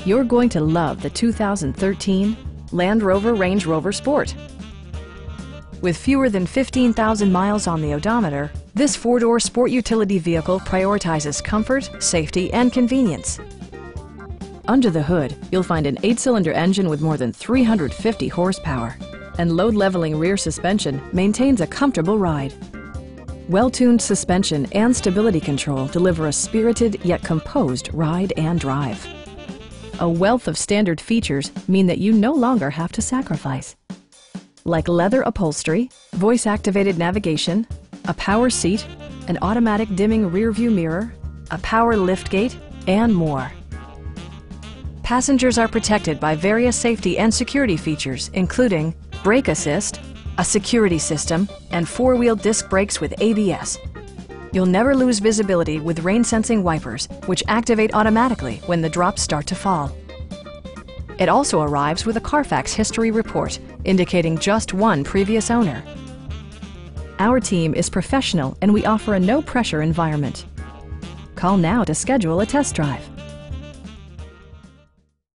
You're going to love the 2013 Land Rover Range Rover Sport. With fewer than 15,000 miles on the odometer, this four-door sport utility vehicle prioritizes comfort, safety, and convenience. Under the hood, you'll find an 8-cylinder engine with more than 350 horsepower, and load-leveling rear suspension maintains a comfortable ride. Well-tuned suspension and stability control deliver a spirited yet composed ride and drive. A wealth of standard features mean that you no longer have to sacrifice, like leather upholstery, voice-activated navigation, a power seat, an automatic dimming rear-view mirror, a power liftgate, and more. Passengers are protected by various safety and security features, including brake assist, a security system, and four-wheel disc brakes with ABS. You'll never lose visibility with rain-sensing wipers, which activate automatically when the drops start to fall. It also arrives with a Carfax history report, indicating just one previous owner. Our team is professional and we offer a no-pressure environment. Call now to schedule a test drive.